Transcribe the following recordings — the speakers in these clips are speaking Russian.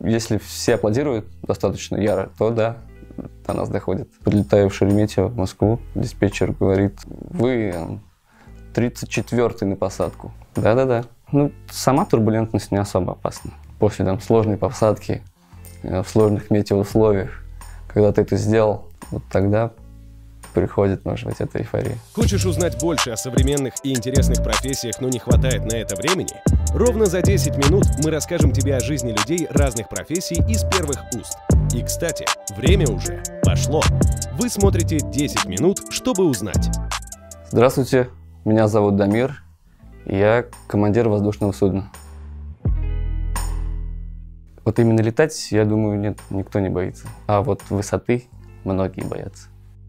если все аплодируют достаточно яро, то да, до нас доходит. Подлетаю в Шереметьево, в Москву, диспетчер говорит: вы 34-й на посадку. Да-да-да. Ну, сама турбулентность не особо опасна. После там сложной посадки, в сложных метеоусловиях, когда ты это сделал, вот тогда приходит, может быть, эта эйфория. Хочешь узнать больше о современных и интересных профессиях, но не хватает на это времени? Ровно за 10 минут мы расскажем тебе о жизни людей разных профессий из первых уст. И, кстати, время уже пошло. Вы смотрите 10 минут, чтобы узнать. Здравствуйте, меня зовут Дамир, и я командир воздушного судна. Вот именно летать, я думаю, нет, никто не боится. А вот высоты многие боятся.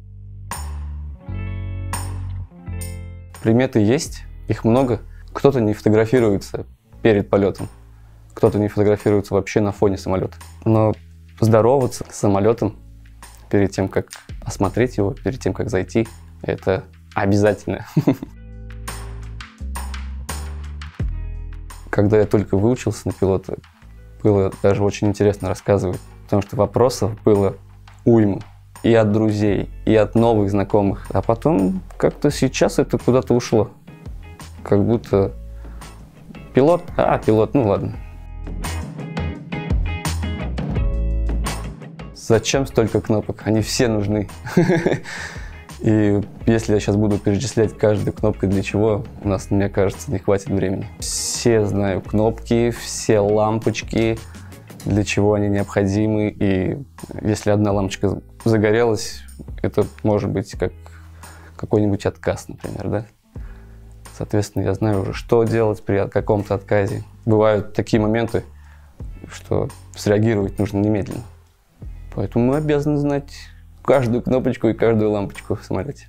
Приметы есть, их много. Кто-то не фотографируется перед полетом, кто-то не фотографируется вообще на фоне самолета. Но здороваться с самолетом перед тем, как осмотреть его, перед тем, как зайти, это обязательно. Когда я только выучился на пилота, было даже очень интересно рассказывать, потому что вопросов было уйма. И от друзей, и от новых знакомых. А потом как-то сейчас это куда-то ушло. Как будто пилот, пилот, ну ладно. Зачем столько кнопок? Они все нужны. И если я сейчас буду перечислять каждую кнопку для чего, у нас, мне кажется, не хватит времени. Все знаю кнопки, все лампочки, для чего они необходимы. И если одна лампочка загорелась, это может быть как какой-нибудь отказ, например, да? Соответственно, я знаю уже, что делать при каком-то отказе. Бывают такие моменты, что среагировать нужно немедленно. Поэтому мы обязаны знать каждую кнопочку и каждую лампочку в самолете.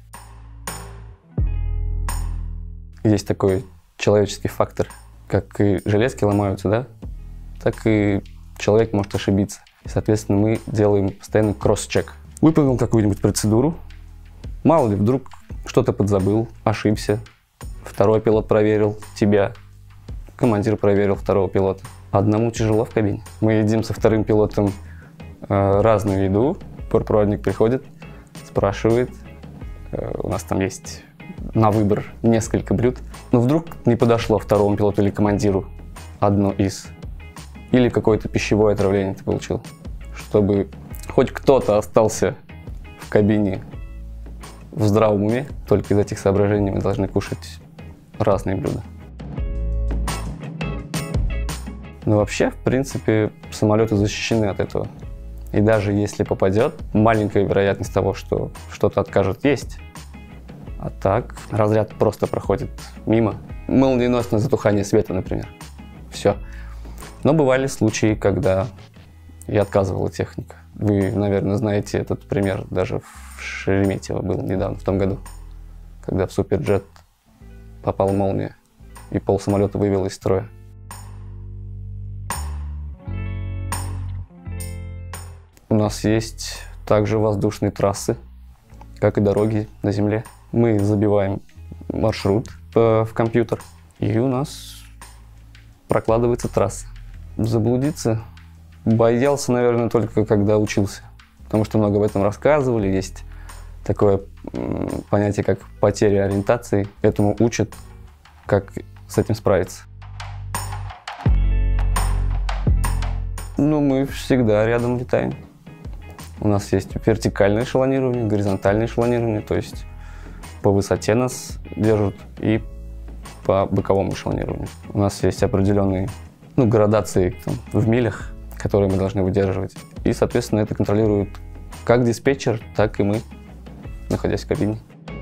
Есть такой человеческий фактор. Как и железки ломаются, да? Так и человек может ошибиться. И, соответственно, мы делаем постоянно кросс-чек. Выполнил какую-нибудь процедуру, мало ли, вдруг что-то подзабыл, ошибся. Второй пилот проверил тебя, командир проверил второго пилота. Одному тяжело в кабине. Мы едим со вторым пилотом разную еду. Бортпроводник приходит, спрашивает. У нас там есть на выбор несколько блюд. Но вдруг не подошло второму пилоту или командиру одно из. Или какое-то пищевое отравление ты получил. Чтобы хоть кто-то остался в кабине в здравом уме, только из этих соображений мы должны кушать разные блюда. Но вообще, в принципе, самолеты защищены от этого. И даже если попадет, маленькая вероятность того, что что-то откажет, есть. А так, разряд просто проходит мимо. Молниеносное затухание света, например. Все. Но бывали случаи, когда и отказывала техника. Вы, наверное, знаете этот пример, даже в Шереметьево был недавно, в том году, когда в Суперджет попала молния и полсамолета вывело из строя. У нас есть также воздушные трассы, как и дороги на земле. Мы забиваем маршрут в компьютер, и у нас прокладывается трасса. Заблудиться боялся, наверное, только когда учился, потому что много об этом рассказывали. Есть такое понятие, как потеря ориентации. Этому учат, как с этим справиться. Ну, мы всегда рядом летаем. У нас есть вертикальное эшелонирование, горизонтальное эшелонирование, то есть по высоте нас держат, и по боковому эшелонированию. У нас есть определенные градации в милях, которые мы должны выдерживать. И, соответственно, это контролирует как диспетчер, так и мы, находясь в кабине.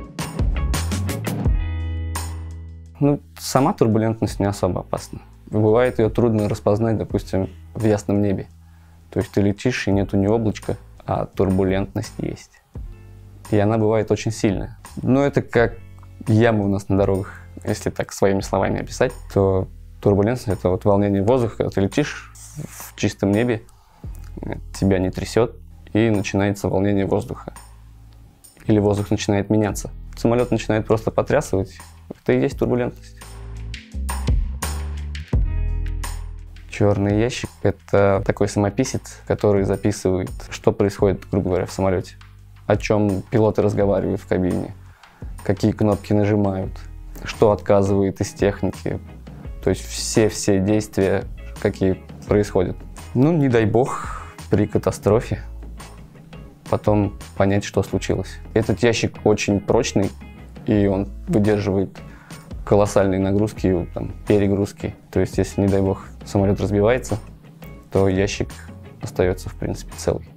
Сама турбулентность не особо опасна. Бывает ее трудно распознать, допустим, в ясном небе. То есть ты летишь, и нету ни облачка, а турбулентность есть. И она бывает очень сильная. Но это как ямы у нас на дорогах. Если так своими словами описать, то турбулентность – это вот волнение воздуха, когда ты летишь в чистом небе, тебя не трясет, и начинается волнение воздуха. Или воздух начинает меняться. Самолет начинает просто потрясывать. Это и есть турбулентность. Черный ящик – это такой самописец, который записывает, что происходит, грубо говоря, в самолете, о чем пилоты разговаривают в кабине, какие кнопки нажимают, что отказывает из техники, то есть все действия, какие происходят. Ну, не дай бог, при катастрофе потом понять, что случилось. Этот ящик очень прочный, и он выдерживает колоссальные нагрузки, там, перегрузки. То есть, если, не дай бог, самолет разбивается, то ящик остается, в принципе, целый.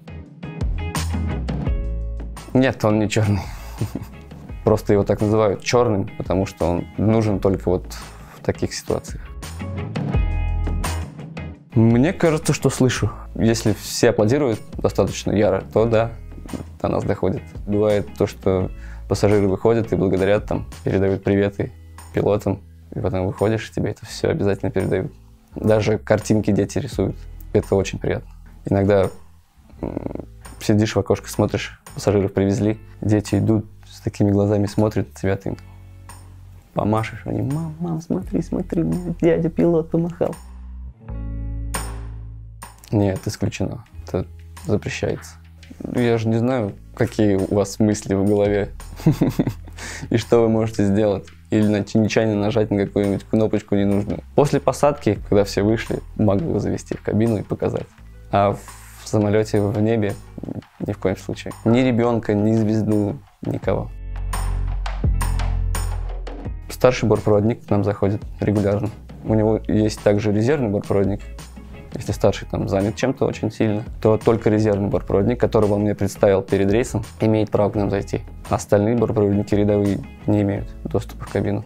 Нет, он не черный. Просто его так называют черным, потому что он нужен только вот в таких ситуациях. Мне кажется, что слышу. Если все аплодируют достаточно яро, то да, до нас доходит. Бывает то, что пассажиры выходят и благодарят, там, передают приветы пилотам, и потом выходишь, тебе это все обязательно передают. Даже картинки дети рисуют. Это очень приятно. Иногда сидишь в окошко, смотришь, пассажиров привезли, дети идут с такими глазами, смотрят на тебя, ты им помашешь, они: мам, смотри, мне дядя пилот помахал. Нет, исключено. Это запрещается. Я же не знаю, какие у вас мысли в голове и что вы можете сделать. Или нечаянно нажать на какую-нибудь кнопочку ненужную. После посадки, когда все вышли, могу его завести в кабину и показать. А в самолете в небе ни в коем случае. Ни ребенка, ни звезду, никого. Старший бортпроводник к нам заходит регулярно. У него есть также резервный бортпроводник. Если старший там занят чем-то очень сильно, то только резервный бортпроводник, которого он мне представил перед рейсом, имеет право к нам зайти. Остальные бортпроводники рядовые не имеют доступа в кабину.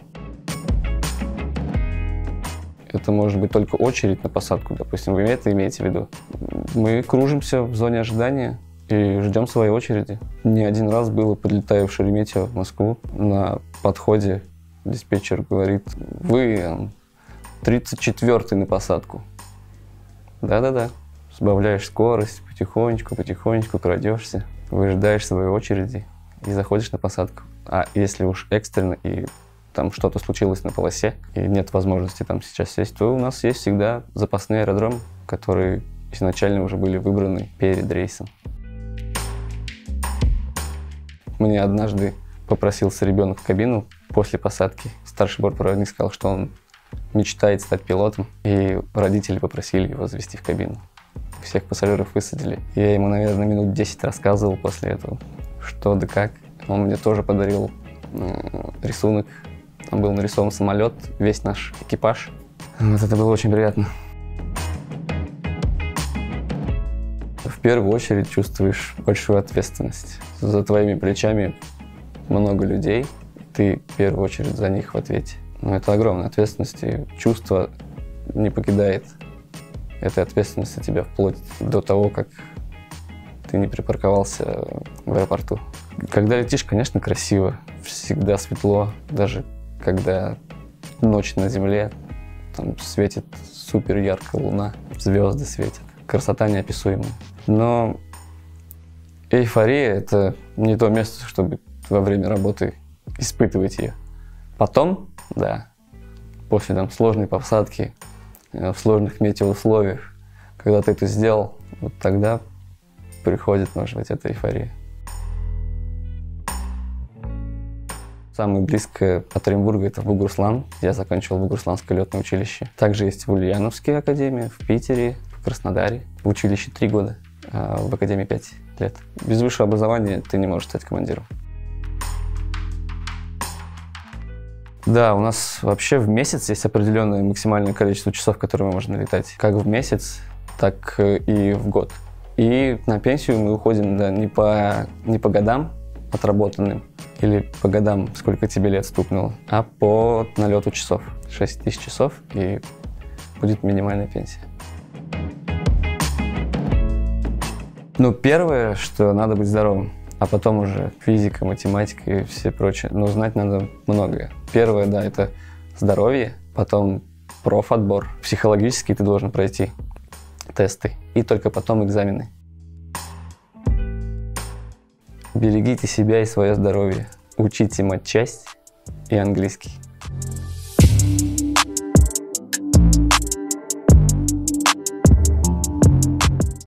Это может быть только очередь на посадку, допустим, вы это имеете в виду. Мы кружимся в зоне ожидания и ждем своей очереди. Не один раз было, подлетая в Шереметьево, в Москву, на подходе диспетчер говорит: вы 34-й на посадку. Да-да-да. Сбавляешь скорость, потихонечку крадешься, выжидаешь своей очереди и заходишь на посадку. А если уж экстренно и там что-то случилось на полосе, и нет возможности там сейчас сесть, то у нас есть всегда запасные аэродромы, которые изначально уже были выбраны перед рейсом. Мне однажды попросился ребенок в кабину после посадки. Старший бортпроводник сказал, что он мечтает стать пилотом, и родители попросили его завести в кабину. Всех пассажиров высадили. Я ему, наверное, минут 10 рассказывал после этого, что да как. Он мне тоже подарил рисунок. Там был нарисован самолет, весь наш экипаж. Вот это было очень приятно. В первую очередь чувствуешь большую ответственность. За твоими плечами много людей, ты в первую очередь за них в ответе. Но это огромная ответственность, и чувство не покидает этой ответственности тебя вплоть до того, как ты не припарковался в аэропорту. Когда летишь, конечно, красиво, всегда светло, даже когда ночь на земле, там светит супер яркая луна, звезды светят, красота неописуемая. Но эйфория – это не то место, чтобы во время работы испытывать ее. Потом, да, после там сложной посадки, в сложных метеоусловиях, когда ты это сделал, вот тогда приходит, может быть, эта эйфория. Самое близкое от Оренбурга – это Бугуруслан. Я закончил Бугурусланское летное училище. Также есть в Ульяновске академия, в Питере, в Краснодаре. В училище 3 года, а в академии 5 лет. Без высшего образования ты не можешь стать командиром. Да, у нас вообще в месяц есть определенное максимальное количество часов, которые можно летать. Как в месяц, так и в год. И на пенсию мы уходим, да, не по годам отработанным или по годам, сколько тебе лет стукнуло, а по налету часов. 6000 часов, и будет минимальная пенсия. Ну, первое, что надо быть здоровым. А потом уже физика, математика и все прочее. Но знать надо многое. Первое, да, это здоровье, потом профотбор. Психологически ты должен пройти тесты. И только потом экзамены. Берегите себя и свое здоровье. Учите матчасть и английский.